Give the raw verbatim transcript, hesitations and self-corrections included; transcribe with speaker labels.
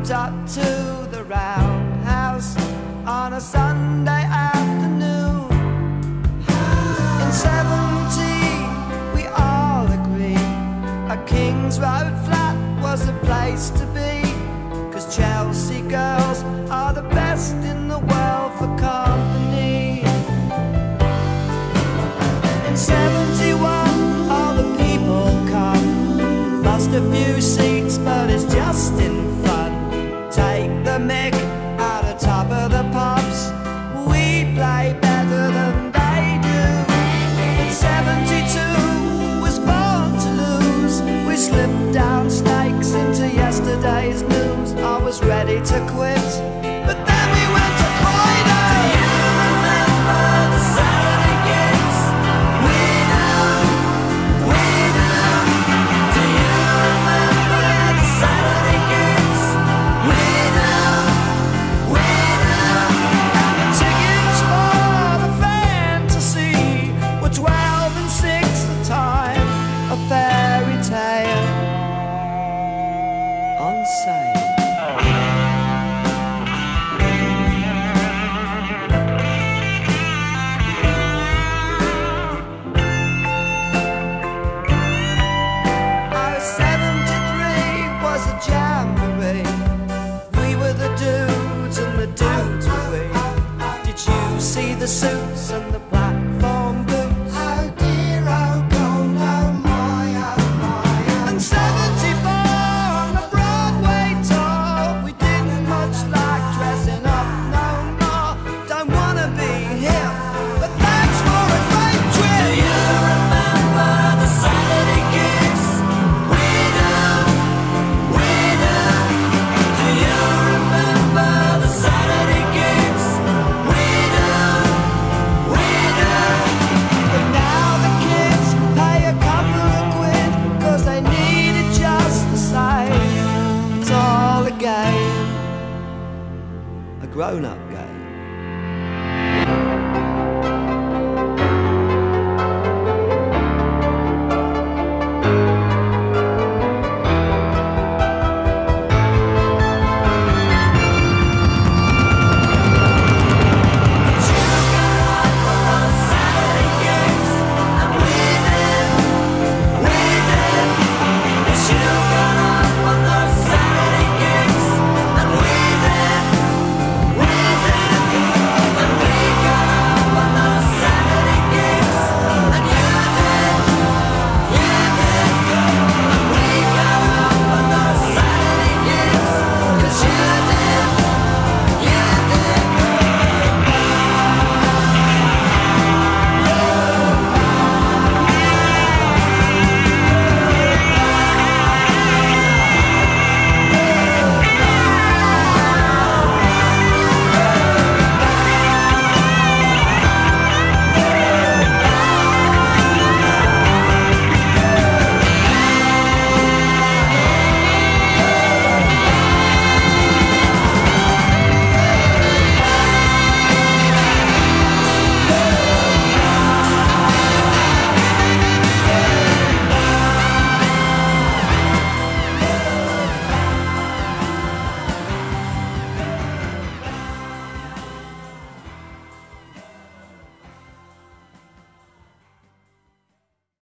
Speaker 1: walked up to the roundhouse on a Sunday afternoon. In seventy, we all agreed a King's Road flat was the place to be, 'cause Chelsea girls are the best in the world for company. In seventy-one, all the people come, lost a few seats, but it's just in fun. Take the mick out of top of the pops, we play better than they do. In seventy-two, was born to lose, we slipped down snakes into yesterday's news. I was ready to quit,